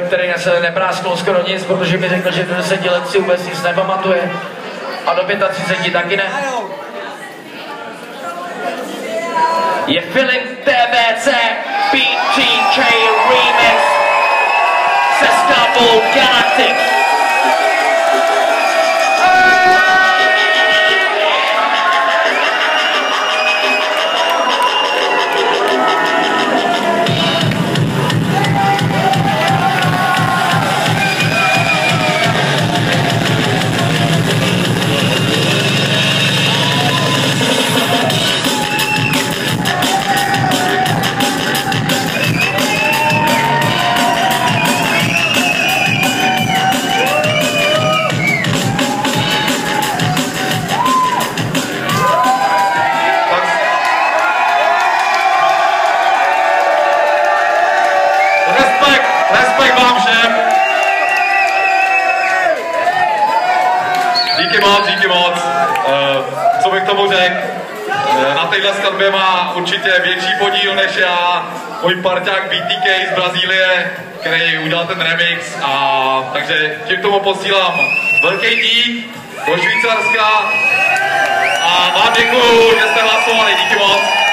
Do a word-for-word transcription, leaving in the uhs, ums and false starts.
který se neprásknul skoro nic, protože mi řekl, že do deseti let si vůbec nic nepamatuje. A do třiceti pěti taky ne. Je Filip T B C B T K Remix se skladbou Galactic. Respekt vám všem. Díky moc, díky moc. Uh, co bych tomu řekl? Uh, na téhle skladbě má určitě větší podíl než já můj parťák B T K z Brazílie, který udělal ten remix. A takže tím k tomu posílám velký dík do Švýcarska. A vám děkuju, že jste hlasovali. Díky moc.